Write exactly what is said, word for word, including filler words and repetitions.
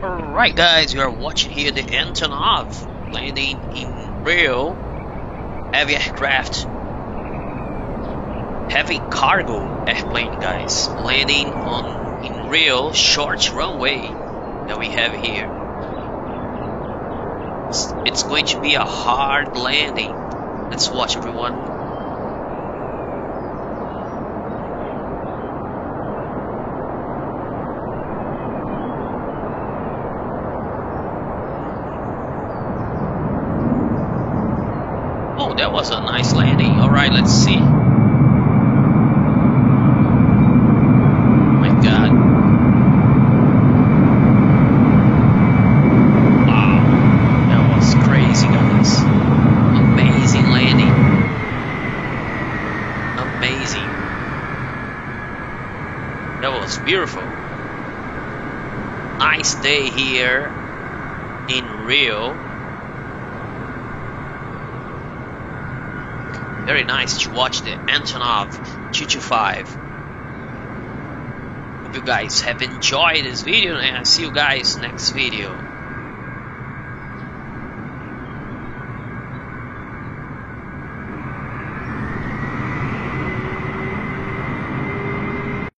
Alright guys, you are watching here the Antonov landing in Rio. Heavy aircraft, heavy cargo airplane guys, landing on in Rio, short runway that we have here. It's, it's going to be a hard landing. Let's watch everyone. Oh, that was a nice landing. Alright, let's see. My god. Wow. That was crazy, guys. Amazing landing. Amazing. That was beautiful. Nice day here in Rio. Very nice to watch the Antonov two twenty-five. Hope you guys have enjoyed this video, and I'll see you guys next video.